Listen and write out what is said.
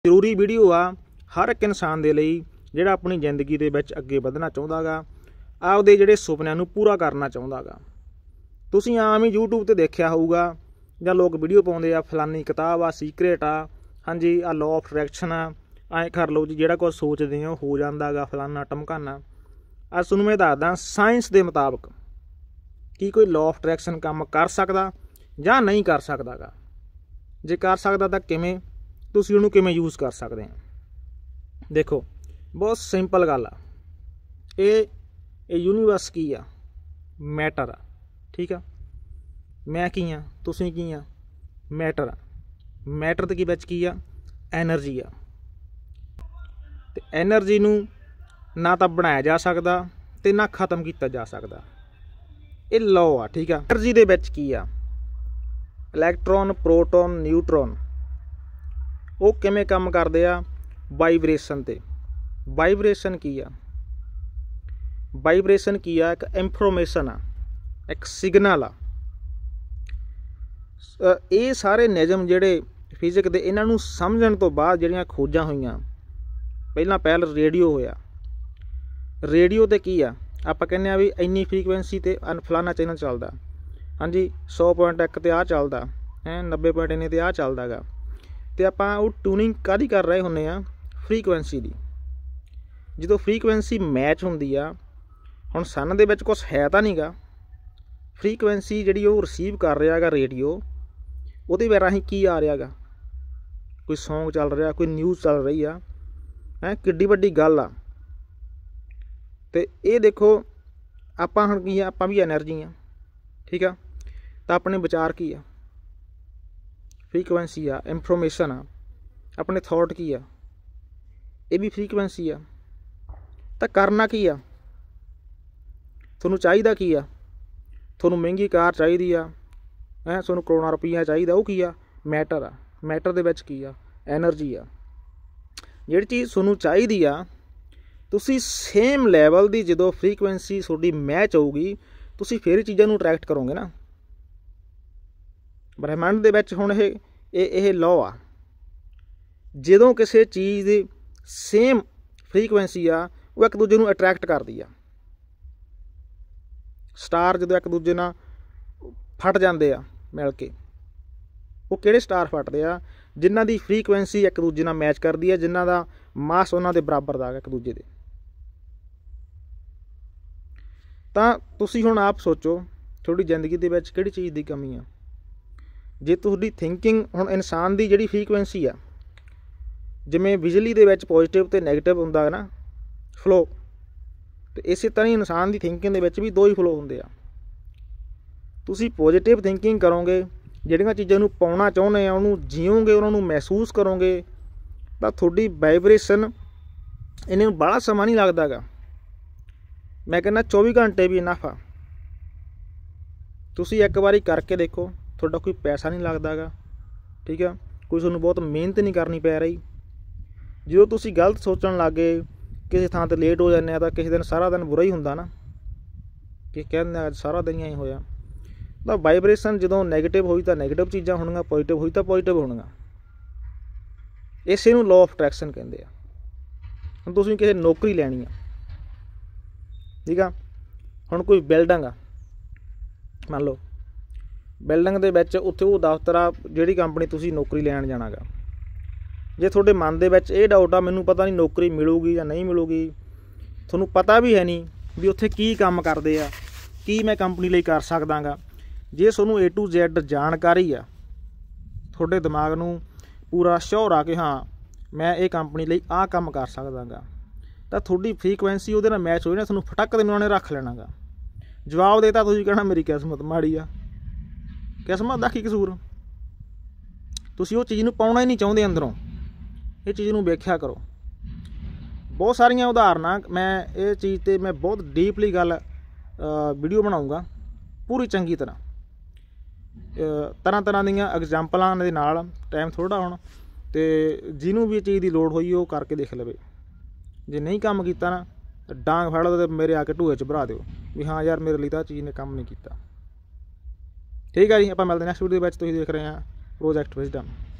ਜ਼ਰੂਰੀ ਵੀਡੀਓ ਆ ਹਰ ਇੱਕ ਇਨਸਾਨ ਦੇ ਲਈ ਜਿਹੜਾ ਆਪਣੀ ਜ਼ਿੰਦਗੀ ਦੇ ਵਿੱਚ ਅੱਗੇ ਵਧਣਾ ਚਾਹੁੰਦਾ ਗਾ, ਆਪਦੇ ਜਿਹੜੇ ਸੁਪਨਿਆਂ ਨੂੰ ਪੂਰਾ ਕਰਨਾ ਚਾਹੁੰਦਾ ਗਾ। ਤੁਸੀਂ ਆਮ ਹੀ YouTube ਤੇ ਦੇਖਿਆ ਹੋਊਗਾ ਜਾਂ ਲੋਕ ਵੀਡੀਓ ਪਾਉਂਦੇ ਆ, ਫਲਾਨੀ ਕਿਤਾਬ ਆ, ਸੀਕਰੇਟ ਆ, ਹਾਂਜੀ ਆ ਲਾਅ ਆਫ ਅਟਰੈਕਸ਼ਨ ਆ, ਐਂ ਕਰ ਲਓ ਜੀ, ਜਿਹੜਾ ਕੁਝ ਸੋਚਦੇ ਹੋ ਹੋ ਜਾਂਦਾ ਗਾ, ਫਲਾਨਾ ਟਮਕਾਨਾ। ਅੱਜ ਤੁਹਾਨੂੰ ਮੈਂ ਦੱਸਦਾ ਸਾਇੰਸ ਦੇ ਮੁਤਾਬਕ ਕੀ ਕੋਈ ਲਾਅ ਆਫ ਅਟਰੈਕਸ਼ਨ ਕੰਮ ਕਰ ਸਕਦਾ ਜਾਂ ਨਹੀਂ ਕਰ ਸਕਦਾ ਗਾ। ਜੇ ਕਰ ਸਕਦਾ ਤਾਂ ਕਿਵੇਂ, ਤੁਸੀਂ ਉਹਨੂੰ ਕਿਵੇਂ ਯੂਜ਼ ਕਰ ਸਕਦੇ ਆ। ਦੇਖੋ ਬਹੁਤ ਸਿੰਪਲ ਗੱਲ ਆ। ਇਹ ਯੂਨੀਵਰਸ ਕੀ ਆ? ਮੈਟਰ ਆ, ਠੀਕ ਆ। ਮੈਂ ਕੀ ਆ, ਤੁਸੀਂ ਕੀ ਆ? ਮੈਟਰ ਆ। ਮੈਟਰ ਦੇ ਵਿੱਚ ਕੀ ਆ? ਐਨਰਜੀ ਆ। ਤੇ ਐਨਰਜੀ ਨੂੰ ਨਾ ਤਾਂ ਬਣਾਇਆ ਜਾ ਸਕਦਾ ਤੇ ਨਾ ਖ਼ਤਮ ਕੀਤਾ ਜਾ ਸਕਦਾ। ਇਹ ਲਾਅ ਆ, ਠੀਕ ਆ। ਐਨਰਜੀ ਦੇ ਵਿੱਚ ਕੀ ਆ? Electron, proton, neutron. ਉਹ ਕਿਵੇਂ ਕੰਮ ਕਰਦੇ ਆ? ਵਾਈਬ੍ਰੇਸ਼ਨ ਤੇ। ਵਾਈਬ੍ਰੇਸ਼ਨ ਕੀ ਆ? ਵਾਈਬ੍ਰੇਸ਼ਨ ਕੀ ਆ? ਇੱਕ ਇਨਫੋਰਮੇਸ਼ਨ ਆ, ਇੱਕ ਸਿਗਨਲ ਆ। ਇਹ ਸਾਰੇ ਨਿਯਮ ਜਿਹੜੇ ਫਿਜ਼ਿਕ ਦੇ, ਇਹਨਾਂ ਨੂੰ ਸਮਝਣ ਤੋਂ ਬਾਅਦ ਜਿਹੜੀਆਂ ਖੋਜਾਂ ਹੋਈਆਂ, ਪਹਿਲ ਰੇਡੀਓ ਹੋਇਆ। ਰੇਡੀਓ 'ਤੇ ਕੀ ਆ? ਆਪਾਂ ਕਹਿੰਦੇ ਹਾਂ ਵੀ ਇੰਨੀ ਫਰੀਕੁਐਂਸੀ 'ਤੇ ਫਲਾਨਾ ਚੈਨਲ ਚੱਲਦਾ, ਹਾਂਜੀ 100.1 'ਤੇ ਆਹ ਚੱਲਦਾ ਹੈ, 90.1 'ਤੇ ਆਹ ਚੱਲਦਾ ਗਾ। ਅਤੇ ਆਪਾਂ ਉਹ ਟਿਊਨਿੰਗ ਕਾਹਦੀ ਕਰ ਰਹੇ ਹੁੰਦੇ ਹਾਂ? ਫਰੀਕੁਐਂਸੀ ਦੀ। ਜਦੋਂ ਫਰੀਕੁਐਂਸੀ ਮੈਚ ਹੁੰਦੀ ਆ, ਹੁਣ ਸਨ ਦੇ ਵਿੱਚ ਕੁਛ ਹੈ ਤਾਂ ਨਹੀਂ ਗਾ, ਫਰੀਕੁਐਂਸੀ ਜਿਹੜੀ ਉਹ ਰਿਸੀਵ ਕਰ ਰਿਹਾ ਗਾ ਰੇਡੀਓ, ਉਹਦੇ ਰਾਹੀਂ ਕੀ ਆ ਰਿਹਾ ਗਾ? ਕੋਈ ਸੌਂਗ ਚੱਲ ਰਿਹਾ, ਕੋਈ ਨਿਊਜ਼ ਚੱਲ ਰਹੀ ਆ, ਹੈਂ, ਕਿੱਡੀ ਵੱਡੀ ਗੱਲ ਆ। ਅਤੇ ਇਹ ਦੇਖੋ ਆਪਾਂ ਹੁਣ ਕੀ ਆ, ਆਪਾਂ ਵੀ ਐਨਰਜੀ ਆ, ਠੀਕ ਆ। ਤਾਂ ਆਪਣੇ ਵਿਚਾਰ ਕੀ ਆ? ਫਰੀਕੁਐਂਸੀ ਆ, ਇਨਫੋਰਮੇਸ਼ਨ ਆ। ਆਪਣੇ ਥੋਟ ਕੀ ਆ? ਇਹ ਵੀ ਫਰੀਕੁਐਂਸੀ ਆ। ਤਾਂ ਕਰਨਾ ਕੀ ਆ? ਤੁਹਾਨੂੰ ਚਾਹੀਦਾ ਕੀ ਆ? ਤੁਹਾਨੂੰ ਮਹਿੰਗੀ ਕਾਰ ਚਾਹੀਦੀ ਆ, ਹੈਂ, ਤੁਹਾਨੂੰ ਕਰੋੜਾਂ ਰੁਪਈਆ ਚਾਹੀਦਾ, ਉਹ ਕੀ ਆ? ਮੈਟਰ ਆ। ਮੈਟਰ ਦੇ ਵਿੱਚ ਕੀ ਆ? ਐਨਰਜੀ ਆ। ਜਿਹੜੀ ਚੀਜ਼ ਤੁਹਾਨੂੰ ਚਾਹੀਦੀ ਆ, ਤੁਸੀਂ ਸੇਮ ਲੈਵਲ ਦੀ ਜਦੋਂ ਫਰੀਕੁਐਂਸੀ ਤੁਹਾਡੀ ਮੈਚ ਹੋਊਗੀ, ਤੁਸੀਂ ਫਿਰ ਇਹ ਚੀਜ਼ਾਂ ਨੂੰ ਅਟਰੈਕਟ ਕਰੋਗੇ ਨਾ। ਬ੍ਰਹਿਮੰਡ ਦੇ ਵਿੱਚ ਹੁਣ ਇਹ ਲਾਅ ਆ, ਜਦੋਂ ਕਿਸੇ ਚੀਜ਼ ਦੀ ਸੇਮ ਫਰੀਕੁਐਂਸੀ ਆ, ਉਹ ਇੱਕ ਦੂਜੇ ਨੂੰ ਅਟਰੈਕਟ ਕਰਦੀ ਆ। ਸਟਾਰ ਜਦੋਂ ਇੱਕ ਦੂਜੇ ਨਾਲ ਫਟ ਜਾਂਦੇ ਆ ਮਿਲ ਕੇ, ਉਹ ਕਿਹੜੇ ਸਟਾਰ ਫਟਦੇ ਆ? ਜਿਨ੍ਹਾਂ ਦੀ ਫਰੀਕੁਐਂਸੀ ਇੱਕ ਦੂਜੇ ਨਾਲ ਮੈਚ ਕਰਦੀ ਹੈ, ਜਿਨ੍ਹਾਂ ਦਾ ਮਾਸ ਉਹਨਾਂ ਦੇ ਬਰਾਬਰ ਦਾ ਇੱਕ ਦੂਜੇ ਦੇ। ਤਾਂ ਤੁਸੀਂ ਹੁਣ ਆਪ ਸੋਚੋ, ਤੁਹਾਡੀ ਜ਼ਿੰਦਗੀ ਦੇ ਵਿੱਚ ਕਿਹੜੀ ਚੀਜ਼ ਦੀ ਕਮੀ ਆ? ਜੇ ਤੁਹਾਡੀ ਥਿੰਕਿੰਗ, ਹੁਣ ਇਨਸਾਨ ਦੀ ਜਿਹੜੀ ਫਰੀਕੁਐਂਸੀ ਆ, ਜਿਵੇਂ ਬਿਜਲੀ ਦੇ ਵਿੱਚ ਪੋਜ਼ੀਟਿਵ ਅਤੇ ਨੈਗੇਟਿਵ ਹੁੰਦਾ ਨਾ ਫਲੋ, ਅਤੇ ਇਸੇ ਤਰ੍ਹਾਂ ਹੀ ਇਨਸਾਨ ਦੀ ਥਿੰਕਿੰਗ ਦੇ ਵਿੱਚ ਵੀ ਦੋ ਹੀ ਫਲੋ ਹੁੰਦੇ ਆ। ਤੁਸੀਂ ਪੋਜ਼ੀਟਿਵ ਥਿੰਕਿੰਗ ਕਰੋਗੇ, ਜਿਹੜੀਆਂ ਚੀਜ਼ਾਂ ਨੂੰ ਪਾਉਣਾ ਚਾਹੁੰਦੇ ਆ ਉਹਨੂੰ ਜੀਓਗੇ, ਉਹਨਾਂ ਨੂੰ ਮਹਿਸੂਸ ਕਰੋਗੇ, ਤਾਂ ਤੁਹਾਡੀ ਵਾਈਬ੍ਰੇਸ਼ਨ, ਇਹਨੇ ਨੂੰ ਬਾਹਲਾ ਸਮਾਂ ਨਹੀਂ ਲੱਗਦਾ ਗਾ। ਮੈਂ ਕਹਿੰਦਾ 24 ਘੰਟੇ ਵੀ ਇਨਫ ਆ। ਤੁਸੀਂ ਇੱਕ ਵਾਰੀ ਕਰਕੇ ਦੇਖੋ, ਤੁਹਾਡਾ ਕੋਈ ਪੈਸਾ ਨਹੀਂ ਲੱਗਦਾ ਗਾ, ਠੀਕ ਆ। ਕੋਈ ਤੁਹਾਨੂੰ ਬਹੁਤ ਮਿਹਨਤ ਨਹੀਂ ਕਰਨੀ ਪੈ ਰਹੀ। ਜਦੋਂ ਤੁਸੀਂ ਗਲਤ ਸੋਚਣ ਲੱਗ ਗਏ, ਕਿਸੇ ਥਾਂ 'ਤੇ ਲੇਟ ਹੋ ਜਾਂਦੇ ਆ, ਤਾਂ ਕਿਸੇ ਦਿਨ ਸਾਰਾ ਦਿਨ ਬੁਰਾ ਹੀ ਹੁੰਦਾ ਨਾ, ਕਿ ਕਹਿੰਦੇ ਅੱਜ ਸਾਰਾ ਦਿਨ ਹੀ ਹੋਇਆ। ਤਾਂ ਵਾਈਬ੍ਰੇਸ਼ਨ ਜਦੋਂ ਨੈਗੇਟਿਵ ਹੋਈ ਤਾਂ ਨੈਗੇਟਿਵ ਚੀਜ਼ਾਂ ਹੋਣਗੀਆਂ, ਪੋਜ਼ੀਟਿਵ ਹੋਈ ਤਾਂ ਪੋਜ਼ੀਟਿਵ ਹੋਣਗੀਆਂ। ਇਸੇ ਨੂੰ ਲਾਅ ਆਫ ਅਟਰੈਕਸ਼ਨ ਕਹਿੰਦੇ ਆ। ਹੁਣ ਤੁਸੀਂ ਕਿਸੇ ਨੌਕਰੀ ਲੈਣੀ ਆ, ਠੀਕ ਆ। ਹੁਣ ਕੋਈ ਬਿਲਡਿੰਗ ਆ, ਮੰਨ ਲਓ ਬਿਲਡਿੰਗ ਦੇ ਵਿੱਚ ਉੱਥੇ ਉਹ ਦਫ਼ਤਰ ਆ, ਜਿਹੜੀ ਕੰਪਨੀ ਤੁਸੀਂ ਨੌਕਰੀ ਲੈਣ ਜਾਣਾ ਗਾ। ਜੇ ਤੁਹਾਡੇ ਮਨ ਦੇ ਵਿੱਚ ਇਹ ਡਾਊਟ ਆ, ਮੈਨੂੰ ਪਤਾ ਨਹੀਂ ਨੌਕਰੀ ਮਿਲੂਗੀ ਜਾਂ ਨਹੀਂ ਮਿਲੂਗੀ, ਤੁਹਾਨੂੰ ਪਤਾ ਵੀ ਹੈ ਨਹੀਂ ਵੀ ਉੱਥੇ ਕੀ ਕੰਮ ਕਰਦੇ ਆ, ਕੀ ਮੈਂ ਕੰਪਨੀ ਲਈ ਕਰ ਸਕਦਾ ਗਾ। ਜੇ ਤੁਹਾਨੂੰ A to Z ਜਾਣਕਾਰੀ ਆ, ਤੁਹਾਡੇ ਦਿਮਾਗ ਨੂੰ ਪੂਰਾ ਸ਼ੋਰ ਆ ਕਿ ਹਾਂ ਮੈਂ ਇਹ ਕੰਪਨੀ ਲਈ ਆਹ ਕੰਮ ਕਰ ਸਕਦਾ ਗਾ, ਤਾਂ ਤੁਹਾਡੀ ਫਰੀਕੁਐਂਸੀ ਉਹਦੇ ਨਾਲ ਮੈਚ ਹੋਈ ਨਾ, ਤੁਹਾਨੂੰ ਫਟਕ ਦੇ ਉਹਨਾਂ ਨੇ ਰੱਖ ਲੈਣਾ ਗਾ। ਜਵਾਬ ਦੇ ਤਾ, ਤੁਸੀਂ ਕਹਿਣਾ ਮੇਰੀ ਕਿਸਮਤ ਮਾੜੀ ਆ। ਕਿਸਮਤ ਦਾ ਕੀ ਕਸੂਰ? ਤੁਸੀਂ ਉਹ ਚੀਜ਼ ਨੂੰ ਪਾਉਣਾ ਹੀ ਨਹੀਂ ਚਾਹੁੰਦੇ ਅੰਦਰੋਂ। ਇਹ ਚੀਜ਼ ਨੂੰ ਵੇਖਿਆ ਕਰੋ। ਬਹੁਤ ਸਾਰੀਆਂ ਉਦਾਹਰਨਾਂ, ਮੈਂ ਇਹ ਚੀਜ਼ 'ਤੇ ਮੈਂ ਬਹੁਤ ਡੀਪਲੀ ਗੱਲ ਵੀਡੀਓ ਬਣਾਊਂਗਾ, ਪੂਰੀ ਚੰਗੀ ਤਰ੍ਹਾਂ, ਤਰ੍ਹਾਂ ਦੀਆਂ ਐਗਜ਼ਾਮਪਲਾਂ ਦੇ ਨਾਲ। ਟਾਈਮ ਥੋੜ੍ਹਾ ਹੁਣ, ਅਤੇ ਜਿਹਨੂੰ ਵੀ ਇਹ ਚੀਜ਼ ਦੀ ਲੋੜ ਹੋਈ ਉਹ ਕਰਕੇ ਦੇਖ ਲਵੇ। ਜੇ ਨਹੀਂ ਕੰਮ ਕੀਤਾ ਨਾ, ਡਾਂਗ ਫੜ ਲਓ ਅਤੇ ਮੇਰੇ ਆ ਕੇ ਢੂਏ 'ਚ ਭਰਾ ਦਿਓ ਵੀ ਹਾਂ ਯਾਰ ਮੇਰੇ ਲਈ ਤਾਂ ਚੀਜ਼ ਨੇ ਕੰਮ ਨਹੀਂ ਕੀਤਾ। ਠੀਕ ਹੈ ਜੀ, ਆਪਾਂ ਮਿਲਦੇ ਨੈਕਸਟ ਵੀਡੀਓ ਦੇ ਵਿੱਚ। ਤੁਸੀਂ ਦੇਖ ਰਹੇ ਹਾਂ ਪ੍ਰੋਜੈਕਟ ਵਿਜ਼ਡਮ।